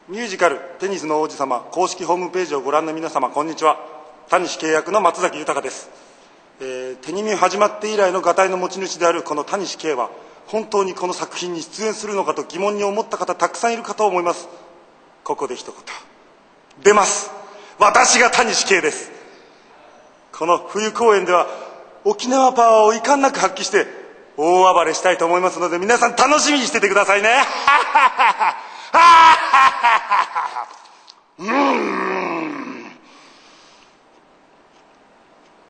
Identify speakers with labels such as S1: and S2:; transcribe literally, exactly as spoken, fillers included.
S1: ミュージカル「テニスの王子様」公式ホームページをご覧の皆様、こんにちは。タニシ契約の松崎豊です。えー、テニミュ始まって以来のガタイの持ち主であるこのタニシ圭は、本当にこの作品に出演するのかと疑問に思った方たくさんいるかと思います。ここで一言出ます。私がタニシ圭です。この冬公演では沖縄パワーを遺憾なく発揮して大暴れしたいと思いますので、皆さん楽しみにしててくださいね。